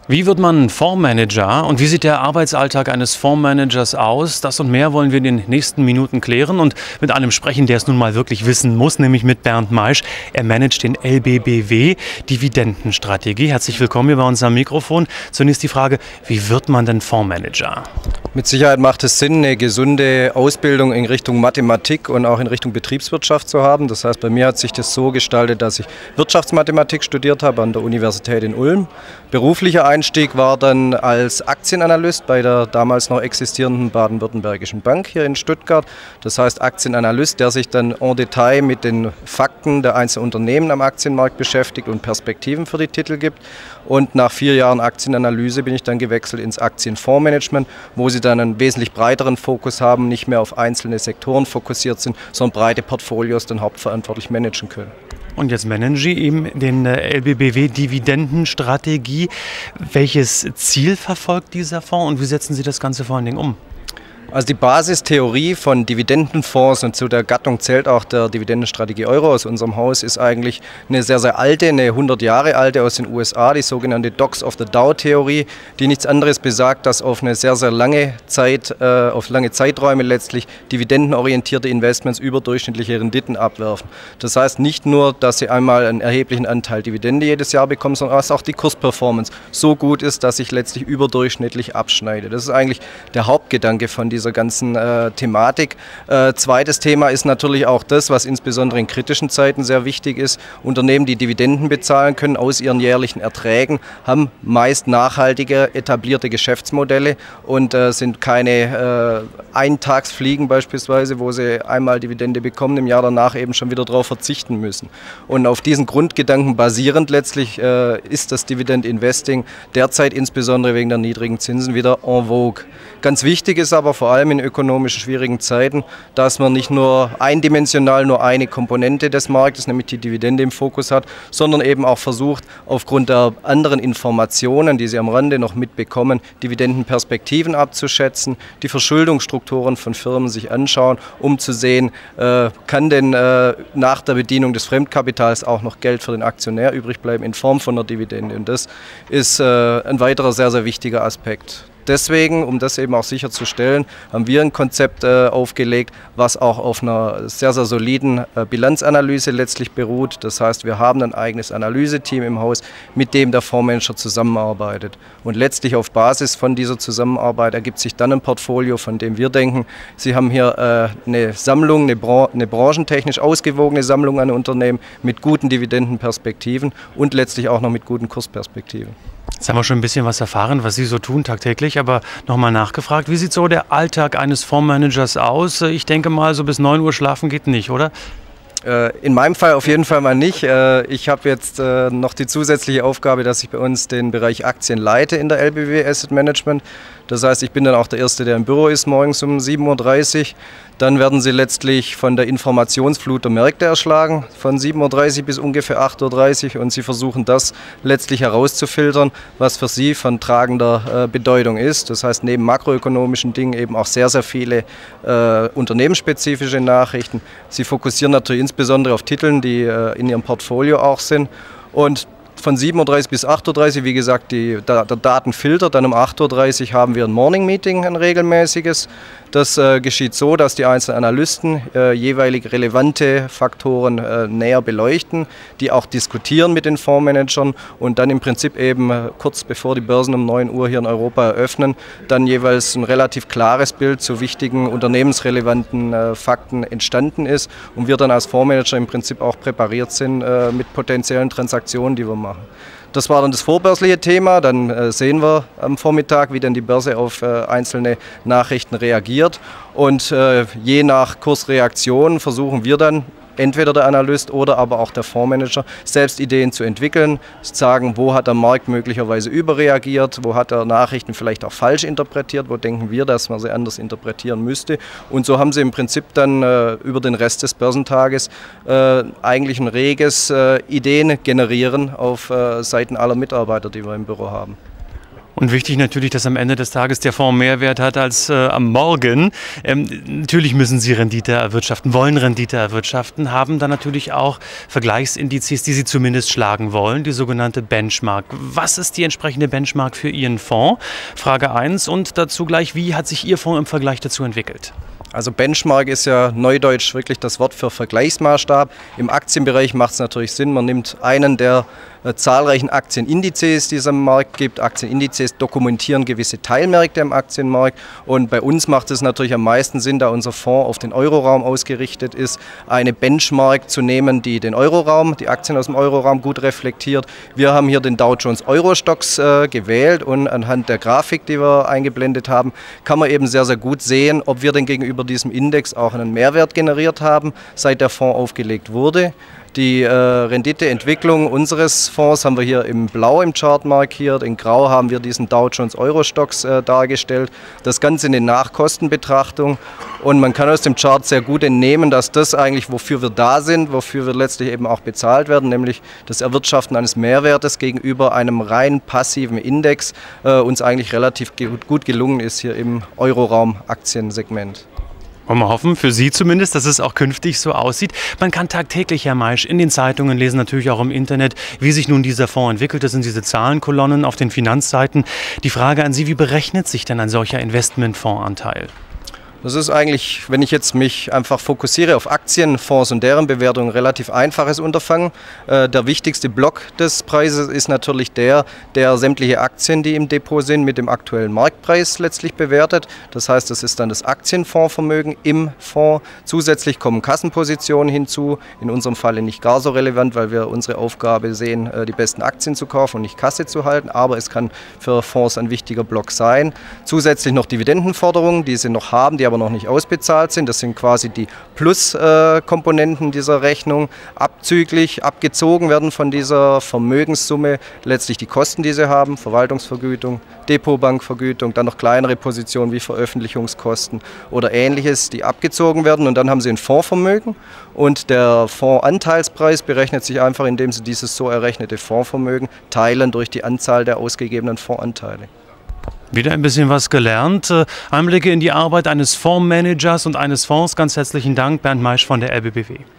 Wie wird man Fondsmanager und wie sieht der Arbeitsalltag eines Fondsmanagers aus? Das und mehr wollen wir in den nächsten Minuten klären und mit einem sprechen, der es nun mal wirklich wissen muss, nämlich mit Bernd Maisch. Er managt den LBBW Dividendenstrategie. Herzlich willkommen hier bei uns am Mikrofon. Zunächst die Frage, wie wird man denn Fondsmanager? Mit Sicherheit macht es Sinn, eine gesunde Ausbildung in Richtung Mathematik und auch in Richtung Betriebswirtschaft zu haben. Das heißt, bei mir hat sich das so gestaltet, dass ich Wirtschaftsmathematik studiert habe an der Universität in Ulm. Beruflicher Einstieg war dann als Aktienanalyst bei der damals noch existierenden Baden-Württembergischen Bank hier in Stuttgart. Das heißt Aktienanalyst, der sich dann en Detail mit den Fakten der einzelnen Unternehmen am Aktienmarkt beschäftigt und Perspektiven für die Titel gibt. Und nach 4 Jahren Aktienanalyse bin ich dann gewechselt ins Aktienfondsmanagement, wo sie dann einen wesentlich breiteren Fokus haben, nicht mehr auf einzelne Sektoren fokussiert sind, sondern breite Portfolios dann hauptverantwortlich managen können. Und jetzt managen Sie eben den LBBW Dividendenstrategie. Welches Ziel verfolgt dieser Fonds und wie setzen Sie das Ganze vor allen Dingen um? Also die Basistheorie von Dividendenfonds, und zu der Gattung zählt auch der Dividendenstrategie Euro aus unserem Haus, ist eigentlich eine sehr, sehr alte, eine 100 Jahre alte aus den USA, die sogenannte Dogs of the Dow-Theorie, die nichts anderes besagt, dass auf eine sehr, sehr lange Zeit, auf lange Zeiträume letztlich dividendenorientierte Investments überdurchschnittliche Renditen abwerfen. Das heißt nicht nur, dass sie einmal einen erheblichen Anteil Dividende jedes Jahr bekommen, sondern dass auch die Kursperformance so gut ist, dass sich letztlich überdurchschnittlich abschneidet. Das ist eigentlich der Hauptgedanke von dieser ganzen Thematik. Zweites Thema ist natürlich auch das, was insbesondere in kritischen Zeiten sehr wichtig ist. Unternehmen, die Dividenden bezahlen können aus ihren jährlichen Erträgen, haben meist nachhaltige, etablierte Geschäftsmodelle und sind keine Eintagsfliegen beispielsweise, wo sie einmal Dividende bekommen, im Jahr danach eben schon wieder darauf verzichten müssen. Und auf diesen Grundgedanken basierend letztlich ist das Dividend Investing derzeit insbesondere wegen der niedrigen Zinsen wieder en vogue. Ganz wichtig ist aber vor allem in ökonomisch schwierigen Zeiten, dass man nicht nur eindimensional nur eine Komponente des Marktes, nämlich die Dividende im Fokus hat, sondern eben auch versucht, aufgrund der anderen Informationen, die Sie am Rande noch mitbekommen, Dividendenperspektiven abzuschätzen, die Verschuldungsstrukturen von Firmen sich anschauen, um zu sehen, kann denn nach der Bedienung des Fremdkapitals auch noch Geld für den Aktionär übrig bleiben in Form von einer Dividende. Und das ist ein weiterer sehr, sehr wichtiger Aspekt. Deswegen, um das eben auch sicherzustellen, haben wir ein Konzept aufgelegt, was auch auf einer sehr, sehr soliden Bilanzanalyse letztlich beruht. Das heißt, wir haben ein eigenes Analyseteam im Haus, mit dem der Fondsmanager zusammenarbeitet. Und letztlich auf Basis von dieser Zusammenarbeit ergibt sich dann ein Portfolio, von dem wir denken, Sie haben hier eine Sammlung, eine branchentechnisch ausgewogene Sammlung an Unternehmen mit guten Dividendenperspektiven und letztlich auch noch mit guten Kursperspektiven. Jetzt haben wir schon ein bisschen was erfahren, was Sie so tun tagtäglich, aber nochmal nachgefragt, wie sieht so der Alltag eines Fondsmanagers aus? Ich denke mal, so bis 9 Uhr schlafen geht nicht, oder? In meinem Fall auf jeden Fall mal nicht. Ich habe jetzt noch die zusätzliche Aufgabe, dass ich bei uns den Bereich Aktien leite in der LBBW Asset Management. Das heißt, ich bin dann auch der Erste, der im Büro ist, morgens um 7:30 Uhr. Dann werden Sie letztlich von der Informationsflut der Märkte erschlagen, von 7:30 Uhr bis ungefähr 8:30 Uhr. Und Sie versuchen das letztlich herauszufiltern, was für Sie von tragender Bedeutung ist. Das heißt, neben makroökonomischen Dingen eben auch sehr, sehr viele unternehmensspezifische Nachrichten. Sie fokussieren natürlich insbesondere auf Titeln, die in Ihrem Portfolio auch sind. Und von 7:30 Uhr bis 8:30 Uhr, wie gesagt, der Datenfilter. Dann um 8:30 Uhr haben wir ein Morning Meeting, ein regelmäßiges. Das geschieht so, dass die einzelnen Analysten jeweilig relevante Faktoren näher beleuchten, die auch diskutieren mit den Fondsmanagern und dann im Prinzip eben kurz bevor die Börsen um 9 Uhr hier in Europa eröffnen, dann jeweils ein relativ klares Bild zu wichtigen unternehmensrelevanten Fakten entstanden ist und wir dann als Fondsmanager im Prinzip auch präpariert sind mit potenziellen Transaktionen, die wir machen. Das war dann das vorbörsliche Thema. Dann sehen wir am Vormittag, wie dann die Börse auf einzelne Nachrichten reagiert. Und je nach Kursreaktion versuchen wir dann, entweder der Analyst oder aber auch der Fondsmanager, selbst Ideen zu entwickeln, zu sagen, wo hat der Markt möglicherweise überreagiert, wo hat er Nachrichten vielleicht auch falsch interpretiert, wo denken wir, dass man sie anders interpretieren müsste. Und so haben sie im Prinzip dann über den Rest des Börsentages eigentlich ein reges Ideen generieren auf Seiten aller Mitarbeiter, die wir im Büro haben. Und wichtig natürlich, dass am Ende des Tages der Fonds mehr Wert hat als am Morgen. Natürlich müssen Sie Rendite erwirtschaften, wollen Rendite erwirtschaften, haben dann natürlich auch Vergleichsindizes, die Sie zumindest schlagen wollen, die sogenannte Benchmark. Was ist die entsprechende Benchmark für Ihren Fonds? Frage 1 und dazu gleich, wie hat sich Ihr Fonds im Vergleich dazu entwickelt? Also Benchmark ist ja neudeutsch wirklich das Wort für Vergleichsmaßstab. Im Aktienbereich macht es natürlich Sinn, man nimmt einen der zahlreichen Aktienindizes, die es am Markt gibt. Aktienindizes dokumentieren gewisse Teilmärkte am Aktienmarkt und bei uns macht es natürlich am meisten Sinn, da unser Fonds auf den Euroraum ausgerichtet ist, eine Benchmark zu nehmen, die den Euroraum, die Aktien aus dem Euroraum gut reflektiert. Wir haben hier den Dow Jones Eurostoxx gewählt und anhand der Grafik, die wir eingeblendet haben, kann man eben sehr, sehr gut sehen, ob wir denn gegenüber diesem Index auch einen Mehrwert generiert haben, seit der Fonds aufgelegt wurde. Die Renditeentwicklung unseres Fonds haben wir hier im Blau im Chart markiert, in Grau haben wir diesen Dow Jones Eurostoxx dargestellt. Das Ganze in der Nachkostenbetrachtung und man kann aus dem Chart sehr gut entnehmen, dass das eigentlich, wofür wir da sind, wofür wir letztlich eben auch bezahlt werden, nämlich das Erwirtschaften eines Mehrwertes gegenüber einem rein passiven Index, uns eigentlich relativ gut gelungen ist hier im Euroraum-Aktiensegment. Wollen wir hoffen, für Sie zumindest, dass es auch künftig so aussieht. Man kann tagtäglich, Herr Maisch, in den Zeitungen lesen, natürlich auch im Internet, wie sich nun dieser Fonds entwickelt. Das sind diese Zahlenkolonnen auf den Finanzseiten. Die Frage an Sie, wie berechnet sich denn ein solcher Investmentfondsanteil? Das ist eigentlich, wenn ich jetzt mich einfach fokussiere auf Aktien, Fonds und deren Bewertung, ein relativ einfaches Unterfangen. Der wichtigste Block des Preises ist natürlich der sämtliche Aktien, die im Depot sind, mit dem aktuellen Marktpreis letztlich bewertet. Das heißt, das ist dann das Aktienfondsvermögen im Fonds. Zusätzlich kommen Kassenpositionen hinzu, in unserem Falle nicht gar so relevant, weil wir unsere Aufgabe sehen, die besten Aktien zu kaufen und nicht Kasse zu halten. Aber es kann für Fonds ein wichtiger Block sein. Zusätzlich noch Dividendenforderungen, die sie noch haben, die aber noch nicht ausbezahlt sind. Das sind quasi die Pluskomponenten dieser Rechnung. Abgezogen werden von dieser Vermögenssumme letztlich die Kosten, die sie haben, Verwaltungsvergütung, Depotbankvergütung, dann noch kleinere Positionen wie Veröffentlichungskosten oder Ähnliches, die abgezogen werden und dann haben sie ein Fondsvermögen und der Fondsanteilspreis berechnet sich einfach, indem sie dieses so errechnete Fondsvermögen teilen durch die Anzahl der ausgegebenen Fondsanteile. Wieder ein bisschen was gelernt. Einblicke in die Arbeit eines Fondsmanagers und eines Fonds. Ganz herzlichen Dank, Bernd Maisch von der LBBW.